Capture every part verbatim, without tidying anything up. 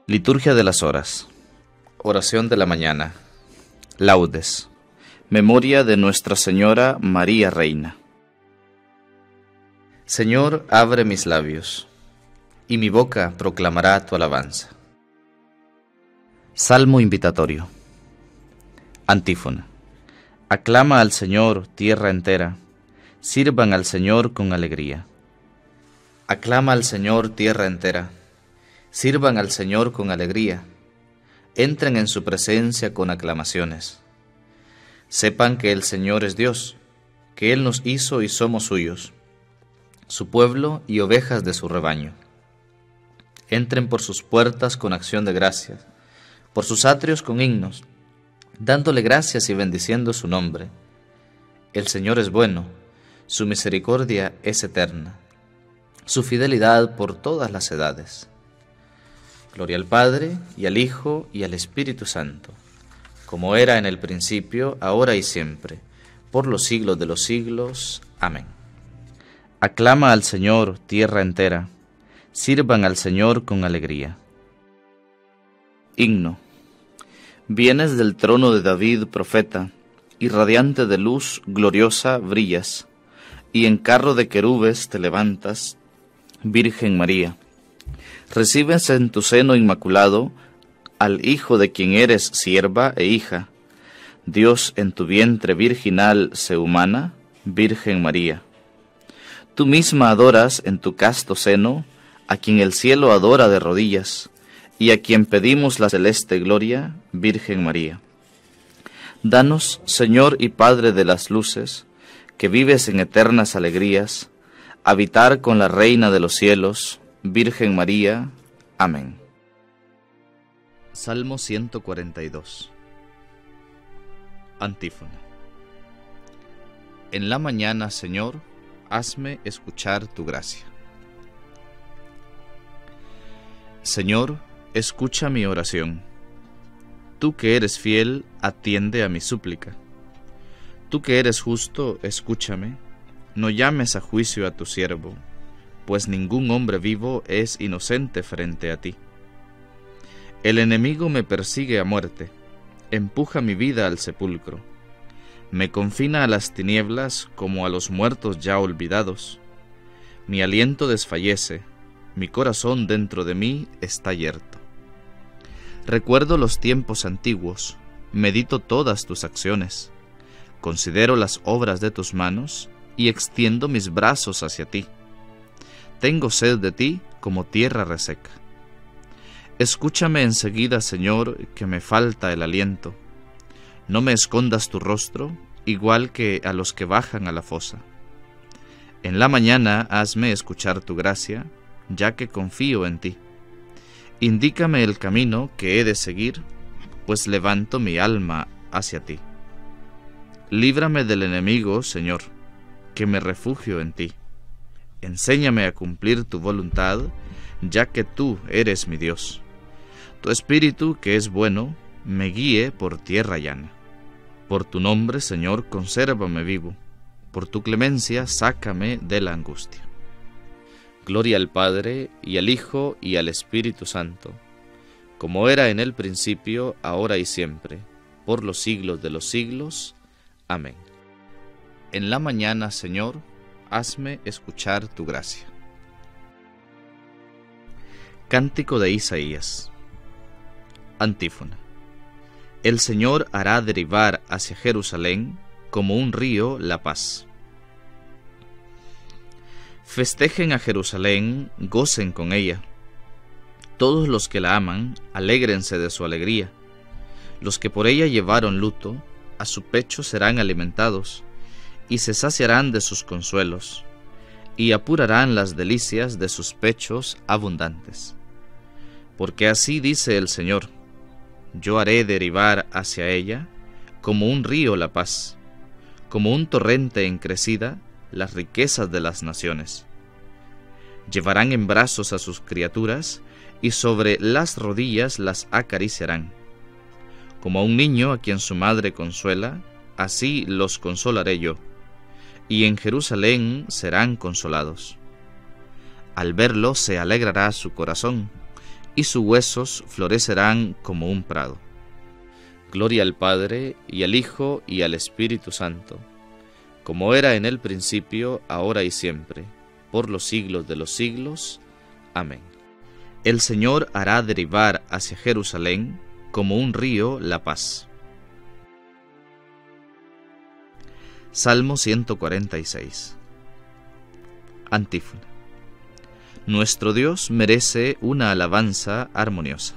Liturgia de las horas. Oración de la mañana. Laudes. Memoria de Nuestra Señora María Reina. Señor, abre mis labios, y mi boca proclamará tu alabanza. Salmo invitatorio. Antífona. Aclama al Señor, tierra entera, sirvan al Señor con alegría. Aclama al Señor, tierra entera, sirvan al Señor con alegría, entren en su presencia con aclamaciones. Sepan que el Señor es Dios, que Él nos hizo y somos suyos, su pueblo y ovejas de su rebaño. Entren por sus puertas con acción de gracias, por sus atrios con himnos, dándole gracias y bendiciendo su nombre. El Señor es bueno, su misericordia es eterna, su fidelidad por todas las edades. Gloria al Padre, y al Hijo, y al Espíritu Santo, como era en el principio, ahora y siempre, por los siglos de los siglos. Amén. Aclama al Señor, tierra entera, sirvan al Señor con alegría. Himno. Vienes del trono de David, profeta, y radiante de luz gloriosa brillas, y en carro de querubes te levantas, Virgen María. Recibes en tu seno inmaculado al Hijo de quien eres sierva e hija. Dios en tu vientre virginal se humana, Virgen María. Tú misma adoras en tu casto seno a quien el cielo adora de rodillas, y a quien pedimos la celeste gloria, Virgen María. Danos, Señor y Padre de las luces, que vives en eternas alegrías, habitar con la Reina de los cielos, Virgen María. Amén. Salmo ciento cuarenta y dos. Antífona. En la mañana, Señor, hazme escuchar tu gracia. Señor, escucha mi oración. Tú que eres fiel, atiende a mi súplica. Tú que eres justo, escúchame. No llames a juicio a tu siervo, pues ningún hombre vivo es inocente frente a ti. El enemigo me persigue a muerte, empuja mi vida al sepulcro. Me confina a las tinieblas como a los muertos ya olvidados. Mi aliento desfallece, mi corazón dentro de mí está yerto. Recuerdo los tiempos antiguos, medito todas tus acciones, considero las obras de tus manos y extiendo mis brazos hacia ti. Tengo sed de ti como tierra reseca. Escúchame enseguida, Señor, que me falta el aliento. No me escondas tu rostro, igual que a los que bajan a la fosa. En la mañana hazme escuchar tu gracia, ya que confío en ti. Indícame el camino que he de seguir, pues levanto mi alma hacia ti. Líbrame del enemigo, Señor, que me refugio en ti. Enséñame a cumplir tu voluntad, ya que tú eres mi Dios. Tu Espíritu, que es bueno, me guíe por tierra llana. Por tu nombre, Señor, consérvame vivo. Por tu clemencia, sácame de la angustia. Gloria al Padre, y al Hijo, y al Espíritu Santo, como era en el principio, ahora y siempre, por los siglos de los siglos. Amén. En la mañana, Señor, hazme escuchar tu gracia. Cántico de Isaías. Antífona. El Señor hará derivar hacia Jerusalén como un río la paz. Festejen a Jerusalén, gocen con ella. Todos los que la aman, alégrense de su alegría. Los que por ella llevaron luto, a su pecho serán alimentados, y se saciarán de sus consuelos, y apurarán las delicias de sus pechos abundantes. Porque así dice el Señor: yo haré derivar hacia ella, como un río la paz, como un torrente en crecida, las riquezas de las naciones. Llevarán en brazos a sus criaturas, y sobre las rodillas las acariciarán. Como a un niño a quien su madre consuela, así los consolaré yo, y en Jerusalén serán consolados. Al verlo se alegrará su corazón, y sus huesos florecerán como un prado. Gloria al Padre, y al Hijo, y al Espíritu Santo, como era en el principio, ahora y siempre, por los siglos de los siglos. Amén. El Señor hará derivar hacia Jerusalén, como un río, la paz. Salmo ciento cuarenta y seis. Antífona. Nuestro Dios merece una alabanza armoniosa.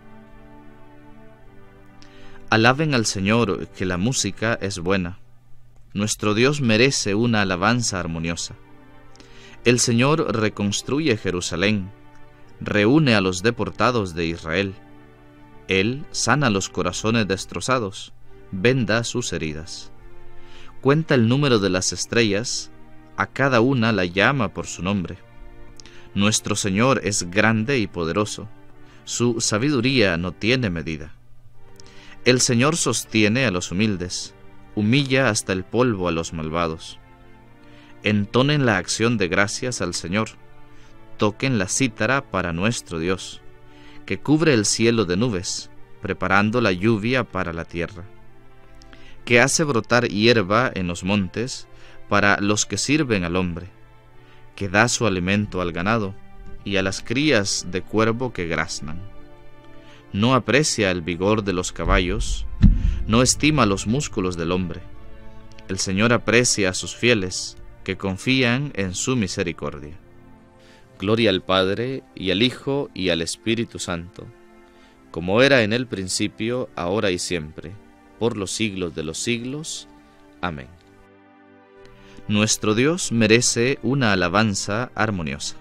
Alaben al Señor, que la música es buena. Nuestro Dios merece una alabanza armoniosa. El Señor reconstruye Jerusalén, reúne a los deportados de Israel. Él sana los corazones destrozados, venda sus heridas. Cuenta el número de las estrellas, a cada una la llama por su nombre. Nuestro Señor es grande y poderoso, su sabiduría no tiene medida. El Señor sostiene a los humildes, humilla hasta el polvo a los malvados. Entonen la acción de gracias al Señor, toquen la cítara para nuestro Dios, que cubre el cielo de nubes, preparando la lluvia para la tierra, que hace brotar hierba en los montes para los que sirven al hombre, que da su alimento al ganado y a las crías de cuervo que graznan. No aprecia el vigor de los caballos, no estima los músculos del hombre. El Señor aprecia a sus fieles, que confían en su misericordia. Gloria al Padre, y al Hijo, y al Espíritu Santo, como era en el principio, ahora y siempre, por los siglos de los siglos. Amén. Nuestro Dios merece una alabanza armoniosa.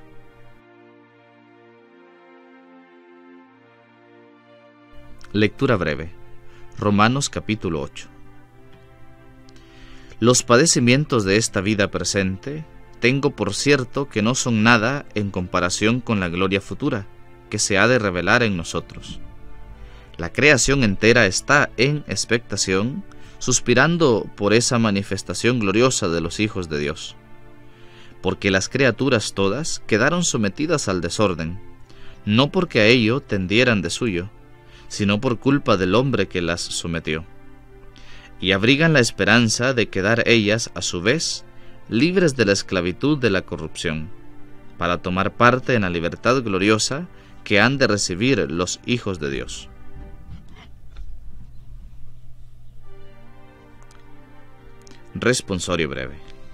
Lectura breve. Romanos capítulo ocho. Los padecimientos de esta vida presente, tengo por cierto que no son nada en comparación con la gloria futura, que se ha de revelar en nosotros. La creación entera está en expectación, suspirando por esa manifestación gloriosa de los hijos de Dios. Porque las criaturas todas quedaron sometidas al desorden, no porque a ello tendieran de suyo, sino por culpa del hombre que las sometió. Y abrigan la esperanza de quedar ellas, a su vez, libres de la esclavitud de la corrupción, para tomar parte en la libertad gloriosa que han de recibir los hijos de Dios. Responsorio breve.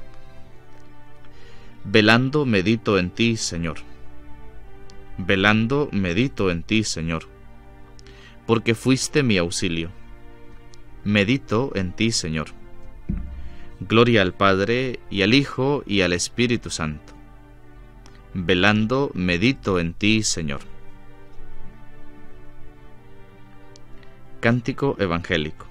Velando medito en ti, Señor. Velando medito en ti, Señor, porque fuiste mi auxilio. Medito en ti, Señor. Gloria al Padre, y al Hijo, y al Espíritu Santo. Velando medito en ti, Señor. Cántico evangélico.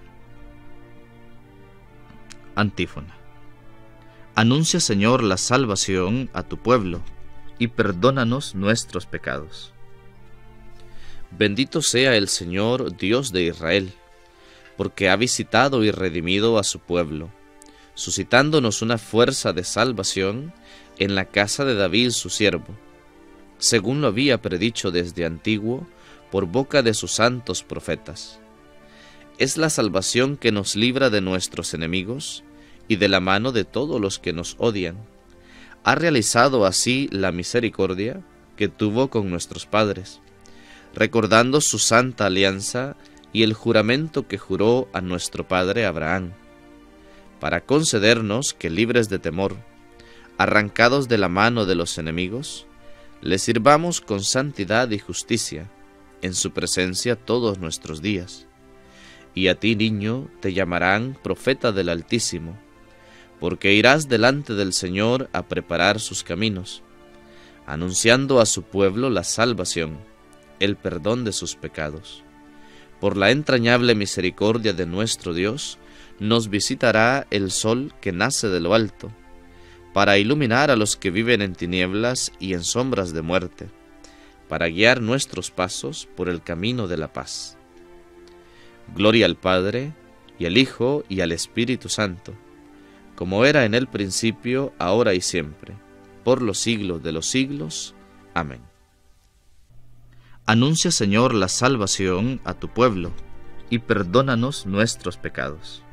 Antífona. Anuncia, Señor, la salvación a tu pueblo, y perdónanos nuestros pecados. Bendito sea el Señor, Dios de Israel, porque ha visitado y redimido a su pueblo, suscitándonos una fuerza de salvación en la casa de David su siervo, según lo había predicho desde antiguo por boca de sus santos profetas. Es la salvación que nos libra de nuestros enemigos y de la mano de todos los que nos odian. Ha realizado así la misericordia que tuvo con nuestros padres, recordando su santa alianza y el juramento que juró a nuestro padre Abraham, para concedernos que, libres de temor, arrancados de la mano de los enemigos, le sirvamos con santidad y justicia en su presencia todos nuestros días. Y a ti, niño, te llamarán profeta del Altísimo, porque irás delante del Señor a preparar sus caminos, anunciando a su pueblo la salvación, el perdón de sus pecados. Por la entrañable misericordia de nuestro Dios, nos visitará el sol que nace de lo alto, para iluminar a los que viven en tinieblas y en sombras de muerte, para guiar nuestros pasos por el camino de la paz. Gloria al Padre, y al Hijo, y al Espíritu Santo, como era en el principio, ahora y siempre, por los siglos de los siglos. Amén. Anuncia, Señor, la salvación a tu pueblo, y perdónanos nuestros pecados.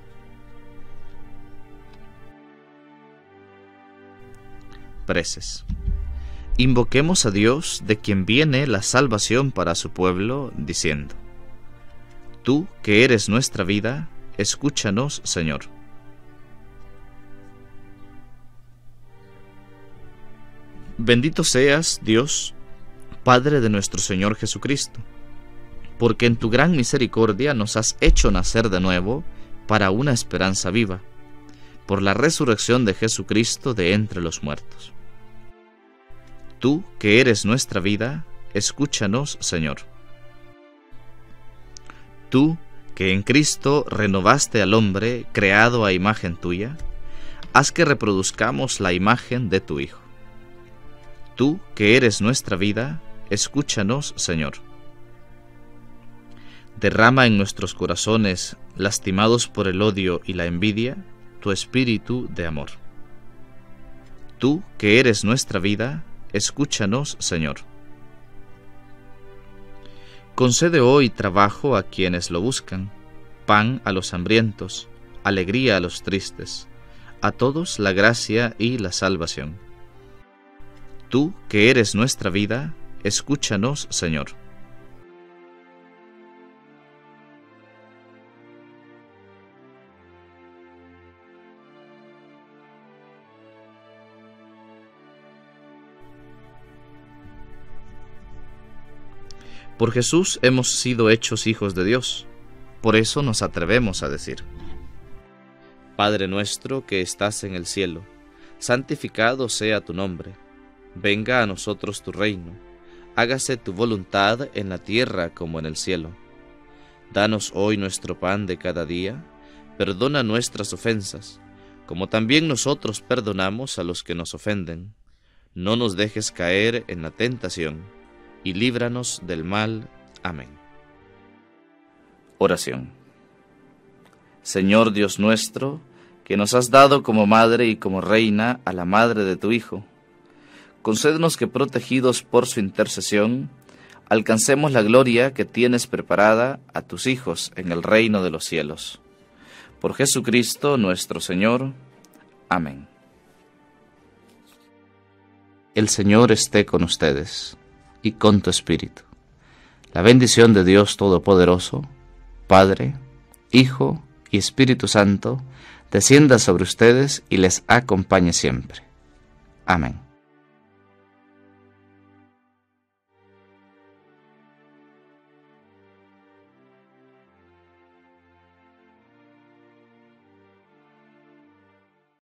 Preces. Invoquemos a Dios, de quien viene la salvación para su pueblo, diciendo: Tú, que eres nuestra vida, escúchanos, Señor. Bendito seas, Dios, Padre de nuestro Señor Jesucristo, porque en tu gran misericordia nos has hecho nacer de nuevo para una esperanza viva, por la resurrección de Jesucristo de entre los muertos. Tú, que eres nuestra vida, escúchanos, Señor. Tú, que en Cristo renovaste al hombre creado a imagen tuya, haz que reproduzcamos la imagen de tu Hijo. Tú, que eres nuestra vida, escúchanos, Señor. Derrama en nuestros corazones, lastimados por el odio y la envidia, tu espíritu de amor. Tú, que eres nuestra vida, escúchanos, Señor. Concede hoy trabajo a quienes lo buscan, pan a los hambrientos, alegría a los tristes, a todos la gracia y la salvación. Tú, que eres nuestra vida, escúchanos, Señor. Por Jesús hemos sido hechos hijos de Dios, por eso nos atrevemos a decir: Padre nuestro que estás en el cielo, santificado sea tu nombre. Venga a nosotros tu reino, hágase tu voluntad en la tierra como en el cielo. Danos hoy nuestro pan de cada día, perdona nuestras ofensas, como también nosotros perdonamos a los que nos ofenden. No nos dejes caer en la tentación, y líbranos del mal. Amén. Oración. Señor Dios nuestro, que nos has dado como madre y como reina a la madre de tu Hijo, concédenos que, protegidos por su intercesión, alcancemos la gloria que tienes preparada a tus hijos en el reino de los cielos. Por Jesucristo nuestro Señor. Amén. El Señor esté con ustedes y con tu espíritu. La bendición de Dios Todopoderoso, Padre, Hijo y Espíritu Santo, descienda sobre ustedes y les acompañe siempre. Amén.